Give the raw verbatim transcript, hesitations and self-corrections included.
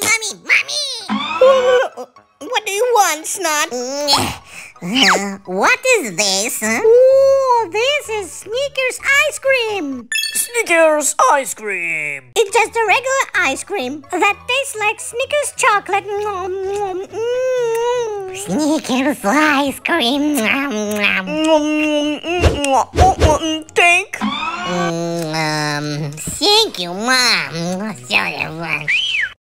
Mommy, mommy! What do you want, Snot? Uh, what is this? Huh? Oh, this is Snickers Ice Cream. Snickers Ice Cream. It's just a regular ice cream that tastes like Snickers chocolate. Mm. Snickers Ice Cream. Think? Um, thank you, Mom.